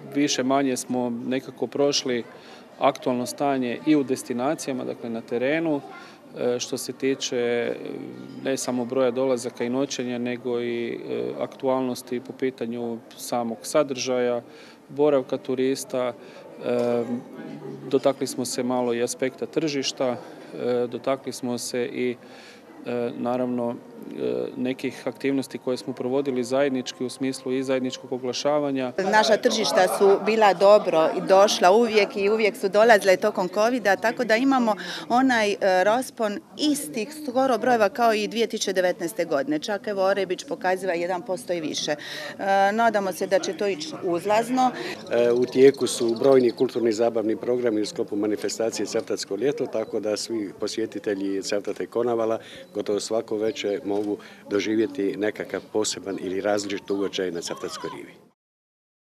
više manje smo nekako prošli aktualno stanje i u destinacijama, dakle na terenu, što se tiče ne samo broja dolazaka i noćenja, nego i aktualnosti po pitanju samog sadržaja, boravka turista. Dotakli smo se malo i aspekta tržišta, dotakli smo se i naravno nekih aktivnosti koje smo provodili zajednički u smislu i zajedničkog oglašavanja. Naša tržišta su bila dobro i došla uvijek i uvijek su dolazile tokom covida, tako da imamo onaj raspon istih skoro brojeva kao i 2019. godine. Čak evo Orebić pokaziva 1% i više. Nadamo se da će to ići uzlazno. U tijeku su brojni kulturni zabavni programi u sklopu manifestacije Cavtatsko ljeto, tako da svi posjetitelji Cavtata i Konavala gotovo svako večer mogu doživjeti nekakav poseban ili različit događaj na Cavtatskoj rivi.